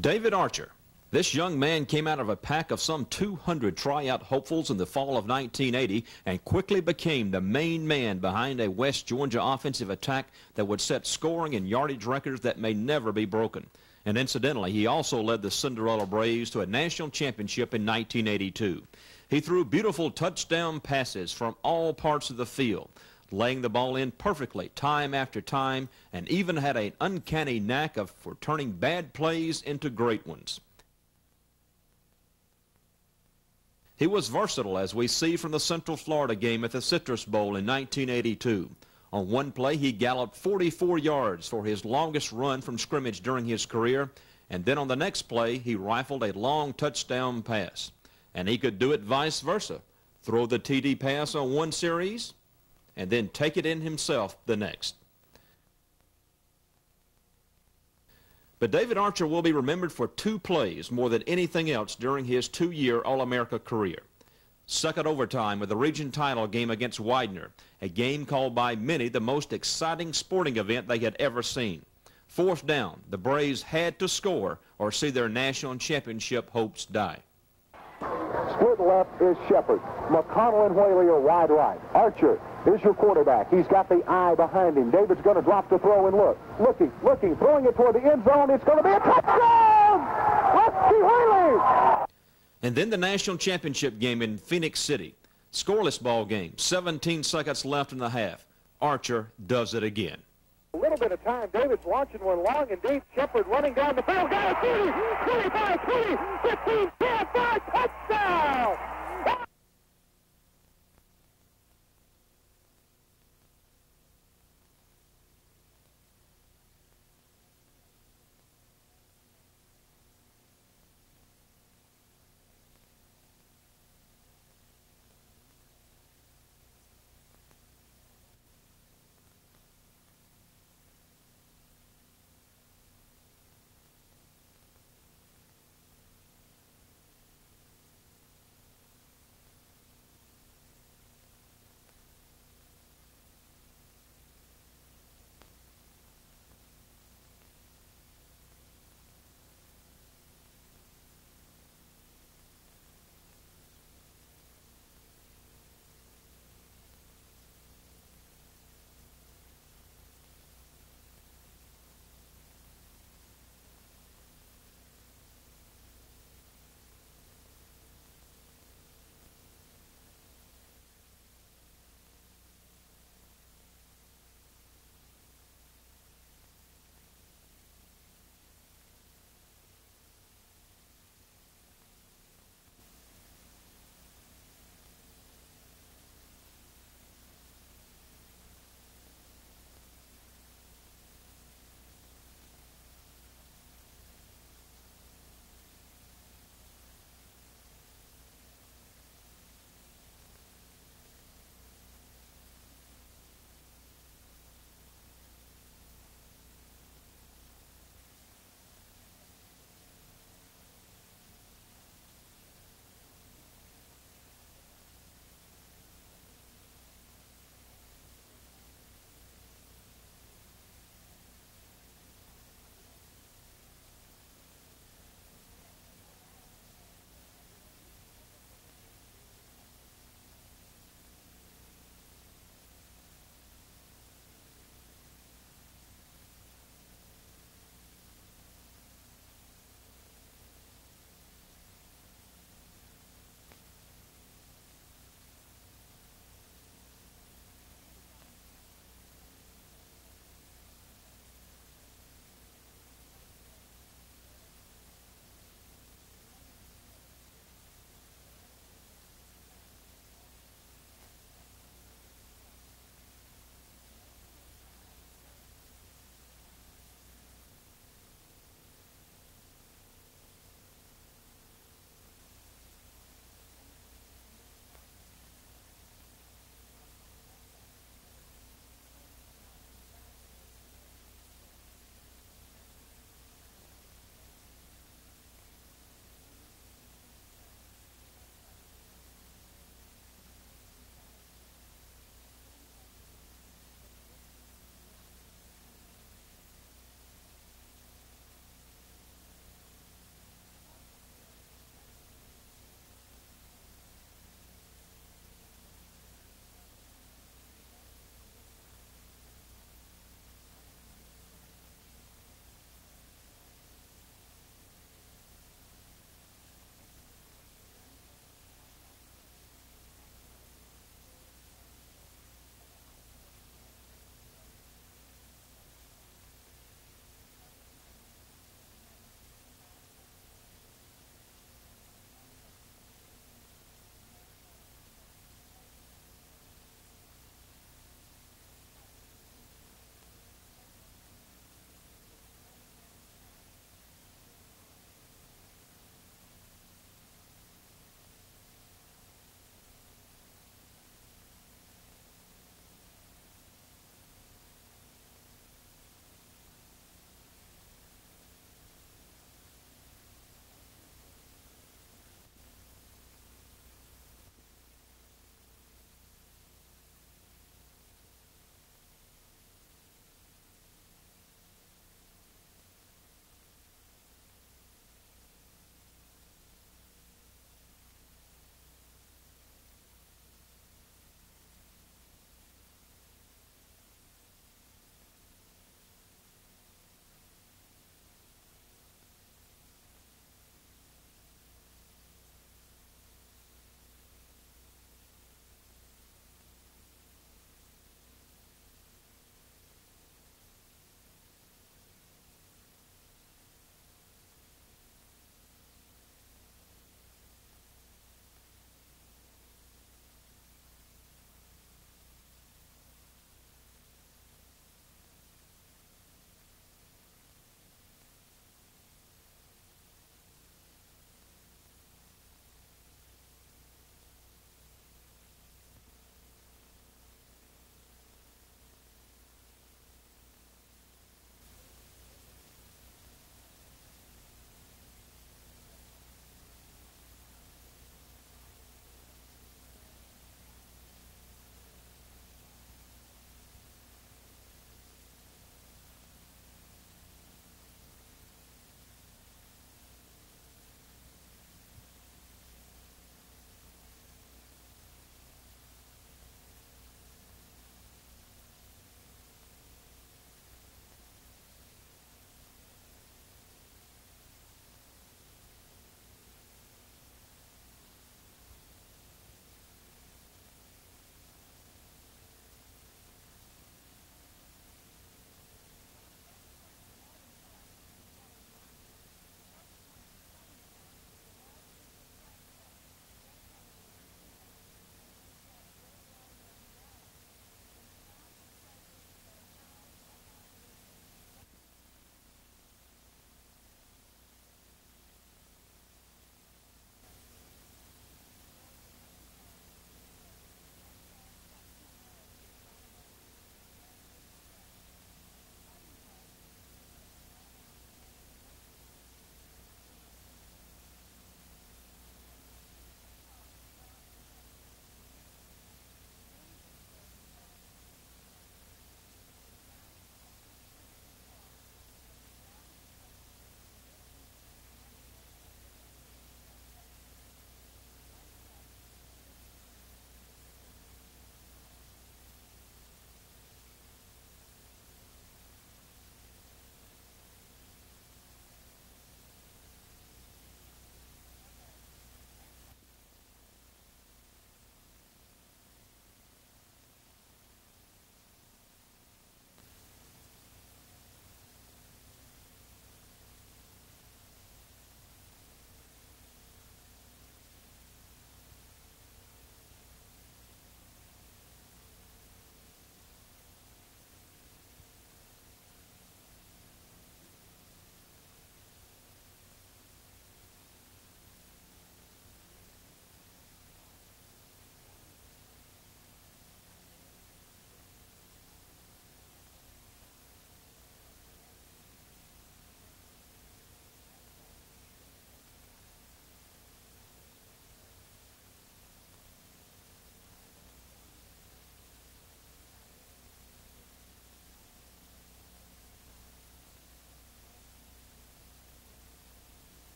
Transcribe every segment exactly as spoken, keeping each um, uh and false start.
David Archer. This young man came out of a pack of some two hundred tryout hopefuls in the fall of nineteen eighty and quickly became the main man behind a West Georgia offensive attack that would set scoring and yardage records that may never be broken. And incidentally, he also led the Cinderella Braves to a national championship in nineteen eighty-two. He threw beautiful touchdown passes from all parts of the field, laying the ball in perfectly time after time, and even had an uncanny knack of for turning bad plays into great ones. He was versatile, as we see from the Central Florida game at the Citrus Bowl in nineteen eighty-two. On one play, he galloped forty-four yards for his longest run from scrimmage during his career, and then on the next play, he rifled a long touchdown pass. And he could do it vice versa, throw the T D pass on one series, and then take it in himself the next. But David Archer will be remembered for two plays more than anything else during his two-year All-America career. Second overtime of the region title game against Widener, a game called by many the most exciting sporting event they had ever seen. Fourth down, the Braves had to score or see their national championship hopes die. Split left is Shepard. McConnell and Whaley are wide right. Archer is your quarterback. He's got the eye behind him. David's going to drop the throw and look. Looking, looking, throwing it toward the end zone. It's going to be a touchdown! Rusty Whaley! And then the national championship game in Phoenix City. Scoreless ball game, seventeen seconds left in the half. Archer does it again. A little bit of time. David's launching one long and deep. Shepard running down the field. Got it. twenty, twenty-five, twenty, fifteen, ten, five, touchdown!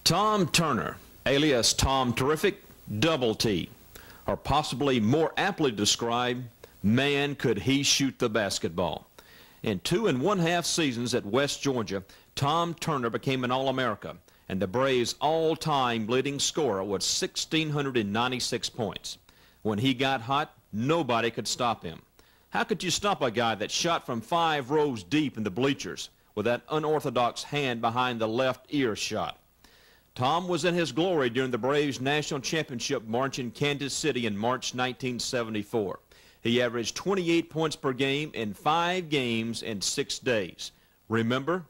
Tom Turner, alias Tom Terrific, Double T, or possibly more aptly described, man could he shoot the basketball. In two and one half seasons at West Georgia, Tom Turner became an All-America, and the Braves' all-time leading scorer was one thousand six hundred ninety-six points. When he got hot, nobody could stop him. How could you stop a guy that shot from five rows deep in the bleachers with that unorthodox hand behind the left ear shot? Tom was in his glory during the Braves' national championship march in Kansas City in March nineteen seventy-four. He averaged twenty-eight points per game in five games in six days. Remember?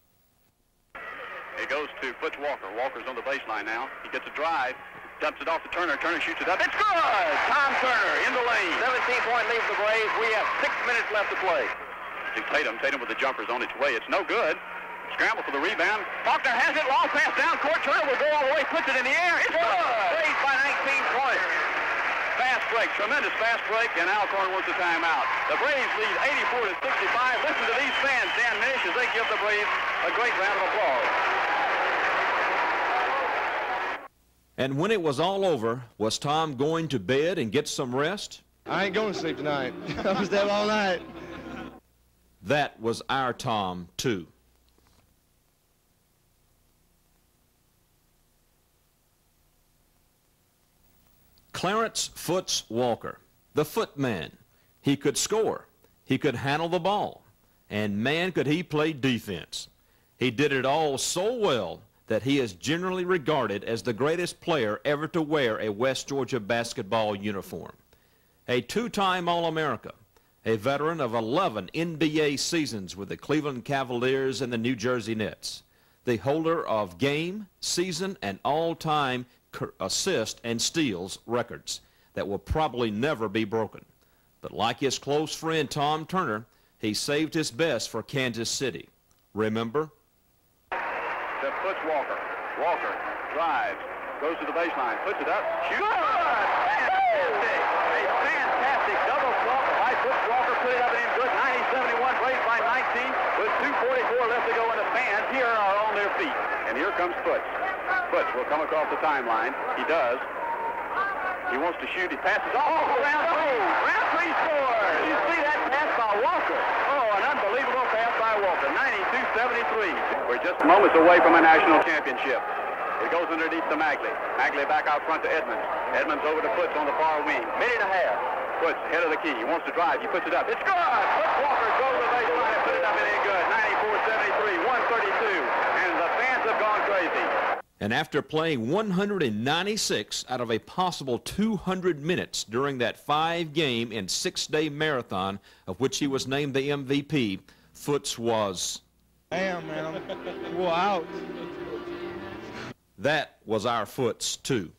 It goes to Fritz Walker. Walker's on the baseline now. He gets a drive, dumps it off to Turner. Turner shoots it up. It's good! Tom Turner in the lane. seventeen-point lead for the Braves. We have six minutes left to play. To Tatum. Tatum with the jumpers on its way. It's no good. Scramble for the rebound. Faulkner has it. Long pass down court. Turner will go all the way. Puts it in the air. It's good! Braves by nineteen points. Fast break. Tremendous fast break. And Alcorn wants a timeout. The Braves lead eighty-four to sixty-five. Listen to these fans, Dan Nish, as they give the Braves a great round of applause. And when it was all over, was Tom going to bed and get some rest? I ain't going to sleep tonight. I was there all night. That was our Tom, too. Clarence Foots Walker, the footman. He could score. He could handle the ball. And man, could he play defense. He did it all so well that he is generally regarded as the greatest player ever to wear a West Georgia basketball uniform. A two-time All-America, a veteran of eleven N B A seasons with the Cleveland Cavaliers and the New Jersey Nets, the holder of game, season, and all-time assist and steals records that will probably never be broken. But like his close friend Tom Turner, he saved his best for Kansas City. Remember? To Foots Walker. Walker drives, goes to the baseline, puts it up, shoots. Fantastic! A fantastic double swap by Foots Walker. Put it up and in good. ninety seventy-one, Braves by nineteen with two forty-four left to go, and the fans here are on their feet. And here comes Foots. Foots will come across the timeline. He does. He wants to shoot. He passes. Oh, round three. Round three scores. You see that pass by Walker? Oh, an unbelievable pass by Walker. ninety-two seventy-three. We're just moments away from a national championship. It goes underneath to Magley. Magley back out front to Edmonds. Edmonds over to Foots on the far wing. Minute and a half. Foots head of the key. He wants to drive. He puts it up. It's good. Foots Walker goes to the baseline and put it up. It ain't good. ninety-four seventy-three. one thirty-two. And the fans have gone crazy. And after playing one hundred ninety-six out of a possible two hundred minutes during that five-game and six-day marathon of which he was named the M V P, Foots was... Damn, man. Whoa, out. That was our Foots, too.